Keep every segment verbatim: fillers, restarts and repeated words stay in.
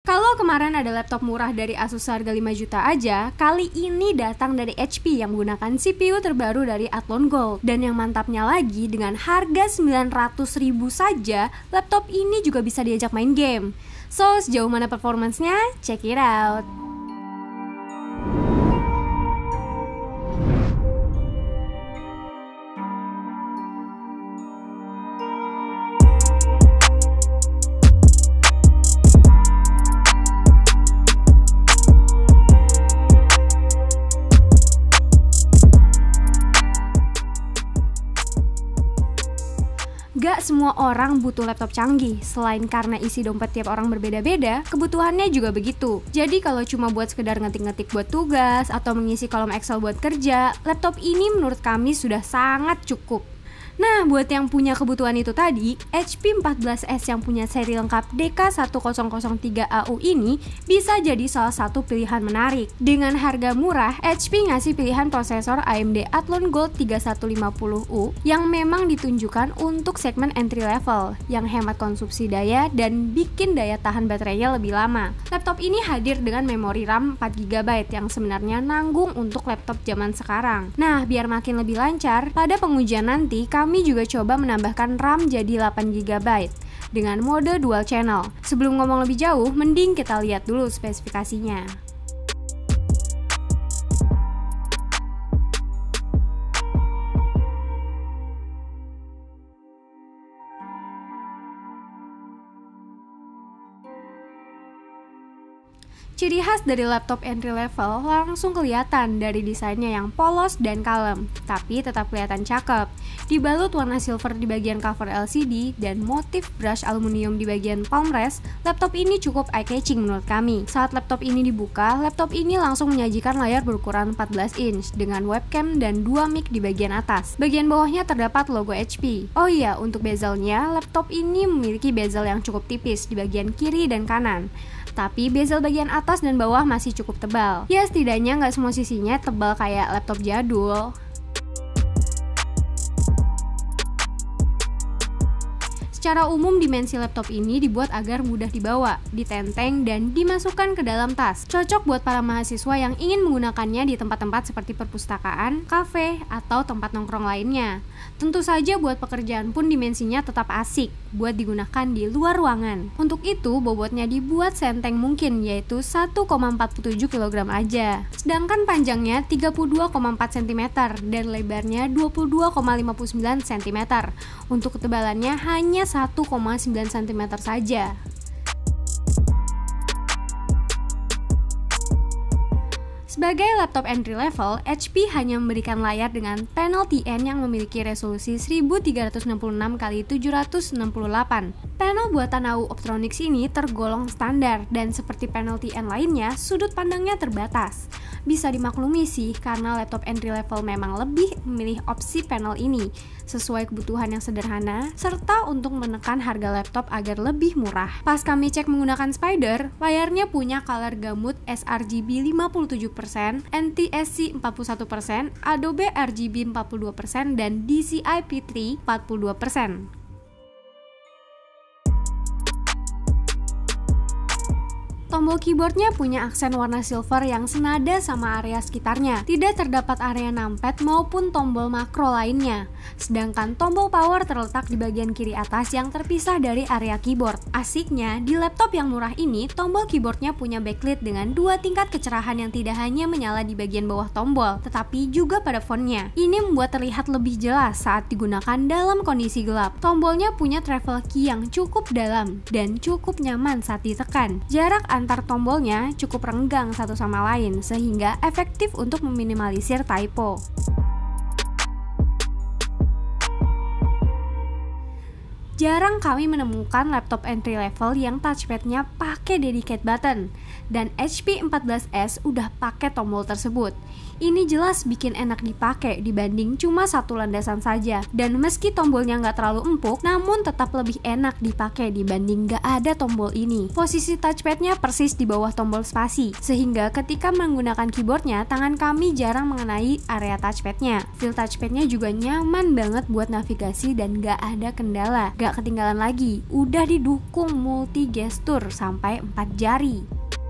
Kalau kemarin ada laptop murah dari Asus harga lima juta aja, kali ini datang dari H P yang menggunakan C P U terbaru dari Athlon Gold. Dan yang mantapnya lagi, dengan harga sembilan ratus ribu saja, laptop ini juga bisa diajak main game. So, sejauh mana performance-nya? Check it out! Gak semua orang butuh laptop canggih, selain karena isi dompet tiap orang berbeda-beda, kebutuhannya juga begitu. Jadi kalau cuma buat sekedar ngetik-ngetik buat tugas atau mengisi kolom Excel buat kerja, laptop ini menurut kami sudah sangat cukup. Nah, buat yang punya kebutuhan itu tadi, H P empat belas S yang punya seri lengkap D K satu nol nol tiga A U ini bisa jadi salah satu pilihan menarik. Dengan harga murah, H P ngasih pilihan prosesor A M D Athlon Gold tiga satu lima nol U yang memang ditunjukkan untuk segmen entry level, yang hemat konsumsi daya dan bikin daya tahan baterainya lebih lama. Laptop ini hadir dengan memori RAM empat giga byte yang sebenarnya nanggung untuk laptop zaman sekarang. Nah, biar makin lebih lancar, pada pengujian nanti kami Kami juga coba menambahkan RAM jadi delapan giga byte dengan mode dual channel. Sebelum ngomong lebih jauh, mending kita lihat dulu spesifikasinya. Ciri khas dari laptop entry level langsung kelihatan dari desainnya yang polos dan kalem, tapi tetap kelihatan cakep. Dibalut warna silver di bagian cover L C D dan motif brush aluminium di bagian palm rest, laptop ini cukup eye-catching menurut kami. Saat laptop ini dibuka, laptop ini langsung menyajikan layar berukuran empat belas inch dengan webcam dan dua mic di bagian atas. Bagian bawahnya terdapat logo H P. Oh iya, untuk bezelnya, laptop ini memiliki bezel yang cukup tipis di bagian kiri dan kanan. Tapi bezel bagian atas dan bawah masih cukup tebal. Ya, setidaknya nggak semua sisinya tebal kayak laptop jadul. Secara umum, dimensi laptop ini dibuat agar mudah dibawa, ditenteng, dan dimasukkan ke dalam tas. Cocok buat para mahasiswa yang ingin menggunakannya di tempat-tempat seperti perpustakaan, kafe, atau tempat nongkrong lainnya. Tentu saja buat pekerjaan pun dimensinya tetap asik, buat digunakan di luar ruangan. Untuk itu, bobotnya dibuat senteng mungkin, yaitu satu koma empat tujuh kilogram aja. Sedangkan panjangnya tiga puluh dua koma empat sentimeter dan lebarnya dua puluh dua koma lima puluh sembilan sentimeter. Untuk ketebalannya hanya satu koma sembilan sentimeter saja. Sebagai laptop entry level, H P hanya memberikan layar dengan panel T N yang memiliki resolusi seribu tiga ratus enam puluh enam kali tujuh ratus enam puluh delapan. Panel buatan A U Optronics ini tergolong standar dan seperti panel T N lainnya, sudut pandangnya terbatas. Bisa dimaklumi sih karena laptop entry level memang lebih memilih opsi panel ini sesuai kebutuhan yang sederhana serta untuk menekan harga laptop agar lebih murah. Pas kami cek menggunakan Spider, layarnya punya color gamut s R G B lima puluh tujuh persen, N T S C empat puluh satu persen, Adobe R G B empat puluh dua persen, dan D C I P tiga empat puluh dua persen. Tombol keyboardnya punya aksen warna silver yang senada sama area sekitarnya. Tidak terdapat area numpad maupun tombol makro lainnya. Sedangkan tombol power terletak di bagian kiri atas yang terpisah dari area keyboard. Asiknya, di laptop yang murah ini, tombol keyboardnya punya backlit dengan dua tingkat kecerahan yang tidak hanya menyala di bagian bawah tombol, tetapi juga pada fontnya. Ini membuat terlihat lebih jelas saat digunakan dalam kondisi gelap. Tombolnya punya travel key yang cukup dalam dan cukup nyaman saat ditekan. Jarak antar tombolnya cukup renggang satu sama lain sehingga efektif untuk meminimalisir typo. Jarang kami menemukan laptop entry level yang touchpadnya pakai dedicate button. dan H P empat belas S udah pakai tombol tersebut. Ini jelas bikin enak dipakai dibanding cuma satu landasan saja. Dan meski tombolnya nggak terlalu empuk, namun tetap lebih enak dipakai dibanding nggak ada tombol ini. Posisi touchpadnya persis di bawah tombol spasi, sehingga ketika menggunakan keyboardnya, tangan kami jarang mengenai area touchpadnya. Feel touchpadnya juga nyaman banget buat navigasi dan nggak ada kendala. Nggak ketinggalan lagi, udah didukung multi gestur sampai empat jari.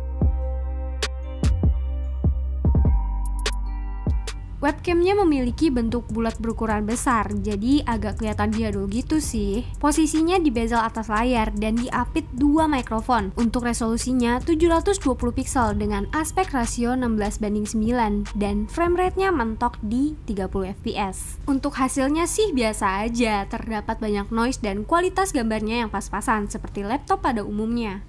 Webcamnya memiliki bentuk bulat berukuran besar, jadi agak kelihatan jadul gitu sih. Posisinya di bezel atas layar dan diapit dua mikrofon. Untuk resolusinya tujuh ratus dua puluh piksel dengan aspek rasio enam belas banding sembilan dan frame rate-nya mentok di tiga puluh F P S. Untuk hasilnya sih biasa aja, terdapat banyak noise dan kualitas gambarnya yang pas-pasan seperti laptop pada umumnya.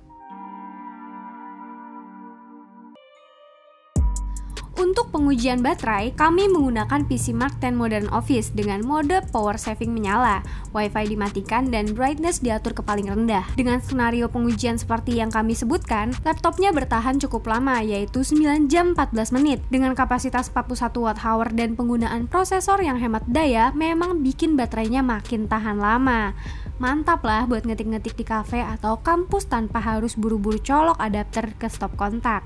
Untuk pengujian baterai, kami menggunakan P C Mark sepuluh Modern Office dengan mode power saving menyala, Wi-Fi dimatikan, dan brightness diatur ke paling rendah. Dengan skenario pengujian seperti yang kami sebutkan, laptopnya bertahan cukup lama, yaitu sembilan jam empat belas menit. Dengan kapasitas empat puluh satu watt hour dan penggunaan prosesor yang hemat daya, memang bikin baterainya makin tahan lama. Mantap lah buat ngetik-ngetik di kafe atau kampus tanpa harus buru-buru colok adapter ke stop kontak.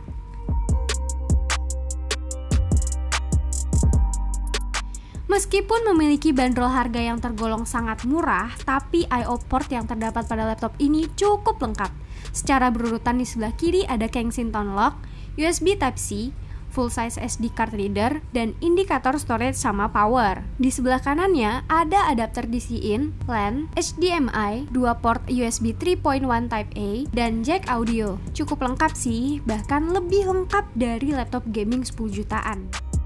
Meskipun memiliki bandrol harga yang tergolong sangat murah, tapi I O port yang terdapat pada laptop ini cukup lengkap. Secara berurutan di sebelah kiri ada Kensington lock, U S B Type-C, full size S D card reader, dan indikator storage sama power. Di sebelah kanannya ada adapter D C-in, LAN, H D M I, dua port U S B tiga titik satu Type A, dan jack audio. Cukup lengkap sih, bahkan lebih lengkap dari laptop gaming sepuluh jutaan.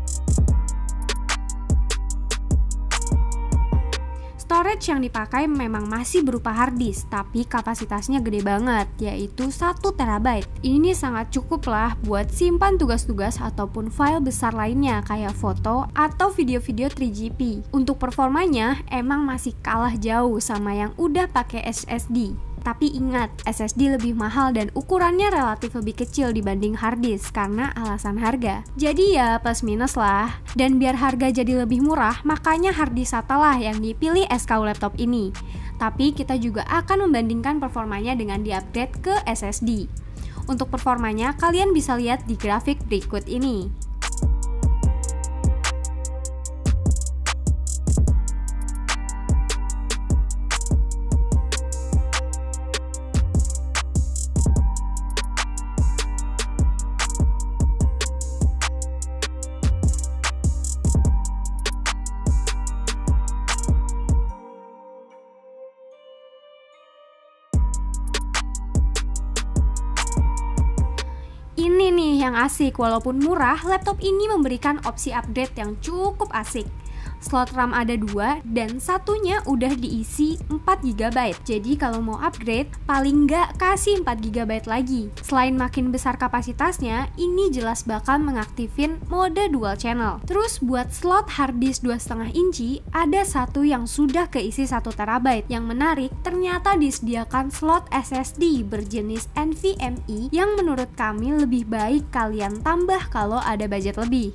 Storage yang dipakai memang masih berupa hard disk, tapi kapasitasnya gede banget, yaitu satu terabyte. Ini sangat cukup lah buat simpan tugas-tugas ataupun file besar lainnya kayak foto atau video-video tiga G P. Untuk performanya emang masih kalah jauh sama yang udah pakai S S D. Tapi ingat, S S D lebih mahal dan ukurannya relatif lebih kecil dibanding hard disk karena alasan harga. Jadi ya plus minus lah. Dan biar harga jadi lebih murah, makanya hard disk S A T A lah yang dipilih S K U laptop ini. Tapi kita juga akan membandingkan performanya dengan di-upgrade ke S S D. Untuk performanya, kalian bisa lihat di grafik berikut ini. Ini nih yang asik, walaupun murah, laptop ini memberikan opsi upgrade yang cukup asik. Slot RAM ada dua dan satunya udah diisi empat giga byte. Jadi kalau mau upgrade, paling nggak kasih empat giga byte lagi. Selain makin besar kapasitasnya, ini jelas bakal mengaktifin mode dual channel. Terus buat slot hard disk dua koma lima inci, ada satu yang sudah keisi satu terabyte. Yang menarik, ternyata disediakan slot S S D berjenis NVMe yang menurut kami lebih baik kalian tambah kalau ada budget lebih.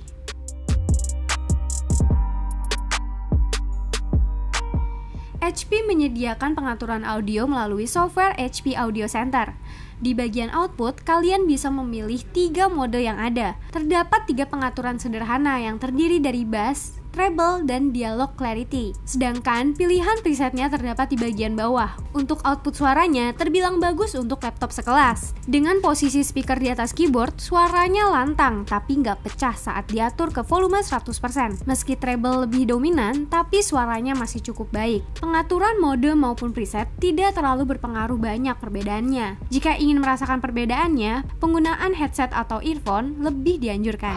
H P menyediakan pengaturan audio melalui software H P Audio Center. Di bagian output, kalian bisa memilih tiga mode yang ada. Terdapat tiga pengaturan sederhana yang terdiri dari bass, treble, dan dialog clarity. Sedangkan pilihan presetnya terdapat di bagian bawah. Untuk output suaranya terbilang bagus untuk laptop sekelas. Dengan posisi speaker di atas keyboard, suaranya lantang tapi nggak pecah saat diatur ke volume seratus persen. Meski treble lebih dominan, tapi suaranya masih cukup baik. Pengaturan mode maupun preset tidak terlalu berpengaruh banyak perbedaannya. Jika ingin merasakan perbedaannya, penggunaan headset atau earphone lebih dianjurkan.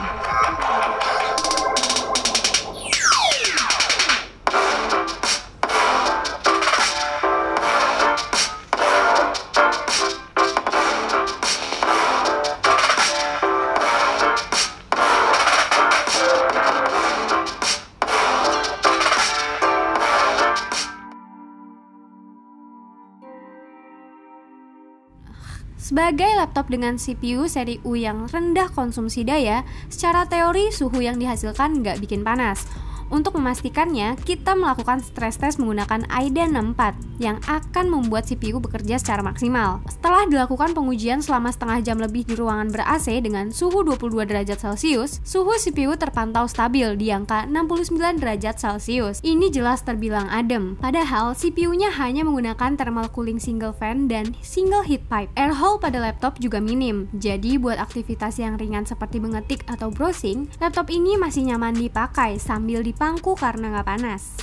Sebagai laptop dengan C P U seri U yang rendah konsumsi daya, secara teori suhu yang dihasilkan nggak bikin panas. Untuk memastikannya, kita melakukan stress test menggunakan Aiden enam puluh empat yang akan membuat C P U bekerja secara maksimal. Setelah dilakukan pengujian selama setengah jam lebih di ruangan ber-A C dengan suhu dua puluh dua derajat Celcius, suhu C P U terpantau stabil di angka enam puluh sembilan derajat Celcius. Ini jelas terbilang adem, padahal C P U-nya hanya menggunakan thermal cooling single fan dan single heat pipe. Air hole pada laptop juga minim, jadi buat aktivitas yang ringan seperti mengetik atau browsing, laptop ini masih nyaman dipakai sambil di pangku karena nggak panas.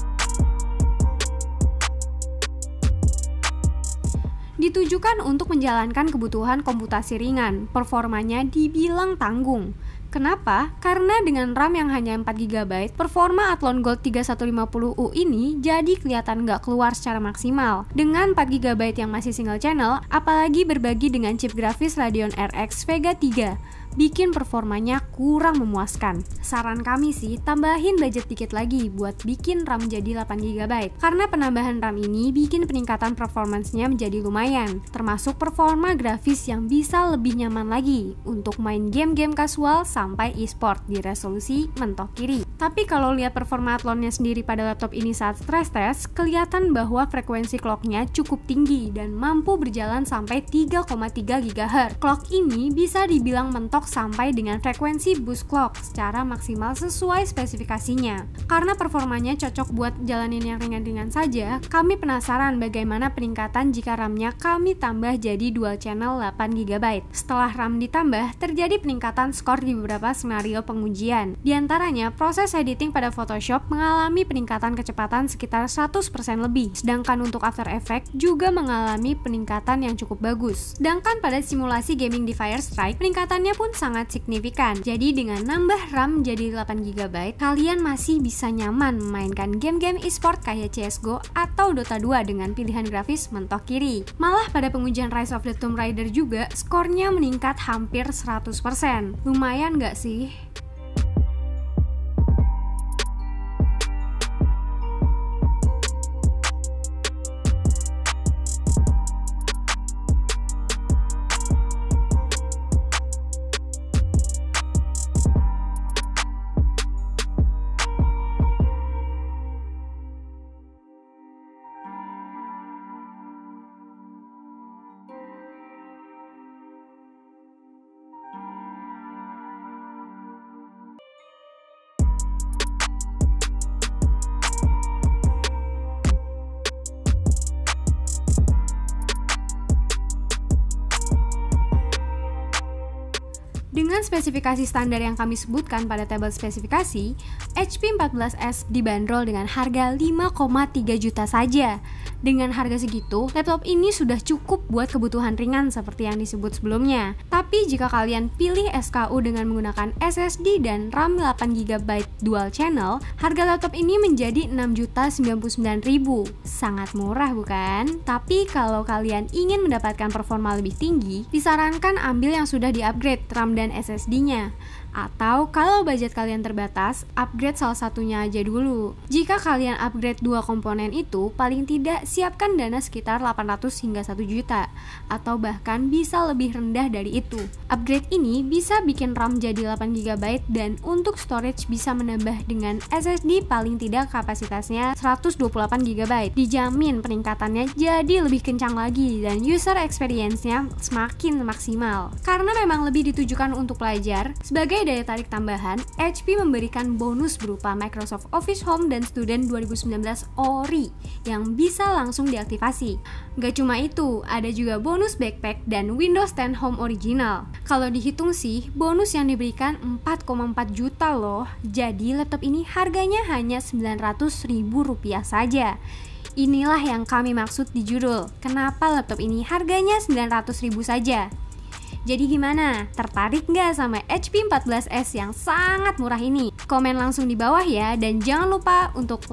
Ditujukan untuk menjalankan kebutuhan komputasi ringan, performanya dibilang tanggung. Kenapa? Karena dengan RAM yang hanya empat giga byte, performa Athlon Gold tiga satu lima nol U ini jadi kelihatan nggak keluar secara maksimal. Dengan empat giga byte yang masih single channel, apalagi berbagi dengan chip grafis Radeon R X Vega tiga, bikin performanya kurang memuaskan. Saran kami sih, tambahin budget dikit lagi buat bikin RAM jadi delapan giga byte. Karena penambahan RAM ini bikin peningkatan performance-nya menjadi lumayan, termasuk performa grafis yang bisa lebih nyaman lagi untuk main game-game kasual sampai e-sport di resolusi mentok kiri. Tapi kalau lihat performa Athlon-nya sendiri pada laptop ini saat stress test, kelihatan bahwa frekuensi clock-nya cukup tinggi dan mampu berjalan sampai tiga koma tiga gigahertz. Clock ini bisa dibilang mentok sampai dengan frekuensi boost clock secara maksimal sesuai spesifikasinya. Karena performanya cocok buat jalanin yang ringan-ringan saja, kami penasaran bagaimana peningkatan jika RAM-nya kami tambah jadi dual channel delapan giga byte. Setelah RAM ditambah, terjadi peningkatan skor di beberapa skenario pengujian. Di antaranya, proses editing pada Photoshop mengalami peningkatan kecepatan sekitar seratus persen lebih, sedangkan untuk After Effects juga mengalami peningkatan yang cukup bagus. Sedangkan pada simulasi gaming di Firestrike, peningkatannya pun sangat signifikan. Jadi dengan nambah RAM jadi delapan giga byte, kalian masih bisa nyaman memainkan game-game e-sport kayak C S G O atau Dota dua dengan pilihan grafis mentok kiri. Malah pada pengujian Rise of the Tomb Raider juga, skornya meningkat hampir seratus persen. Lumayan nggak sih? Dengan spesifikasi standar yang kami sebutkan pada tabel spesifikasi, H P empat belas S dibanderol dengan harga lima koma tiga juta saja. Dengan harga segitu, laptop ini sudah cukup buat kebutuhan ringan seperti yang disebut sebelumnya. Tapi jika kalian pilih S K U dengan menggunakan S S D dan RAM delapan giga byte dual channel, harga laptop ini menjadi enam juta sembilan puluh sembilan ribu. Sangat murah bukan? Tapi kalau kalian ingin mendapatkan performa lebih tinggi, disarankan ambil yang sudah di-upgrade RAM dan S S D-nya. Atau kalau budget kalian terbatas, upgrade salah satunya aja dulu. Jika kalian upgrade dua komponen itu, paling tidak siapkan dana sekitar delapan ratus hingga satu juta, atau bahkan bisa lebih rendah dari itu. Upgrade ini bisa bikin RAM jadi delapan giga byte dan untuk storage bisa menambah dengan S S D paling tidak kapasitasnya seratus dua puluh delapan giga byte. Dijamin peningkatannya jadi lebih kencang lagi dan user experience-nya semakin maksimal. Karena memang lebih ditujukan untuk pelajar, sebagai daya tarik tambahan, H P memberikan bonus berupa Microsoft Office Home dan Student dua ribu sembilan belas O R I yang bisa langsung diaktifasi. Gak cuma itu, ada juga bonus backpack dan Windows sepuluh Home Original. Kalau dihitung sih, bonus yang diberikan empat koma empat juta loh. Jadi laptop ini harganya hanya sembilan ratus ribu rupiah saja. Inilah yang kami maksud di judul, kenapa laptop ini harganya sembilan ratus ribu saja. Jadi gimana? Tertarik nggak sama H P empat belas S yang sangat murah ini? Komen langsung di bawah ya, dan jangan lupa untuk like,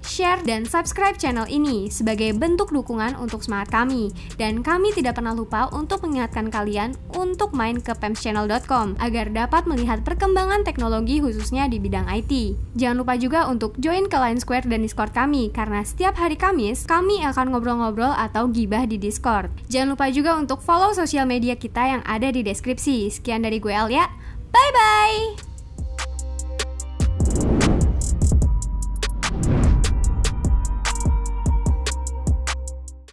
share, dan subscribe channel ini sebagai bentuk dukungan untuk semangat kami. Dan kami tidak pernah lupa untuk mengingatkan kalian untuk main ke pems channel dot com agar dapat melihat perkembangan teknologi khususnya di bidang I T. Jangan lupa juga untuk join ke Line Square dan Discord kami, karena setiap hari Kamis kami akan ngobrol-ngobrol atau gibah di Discord. Jangan lupa juga untuk follow sosial media kita yang ada di deskripsi. Sekian dari gue Alia, bye-bye!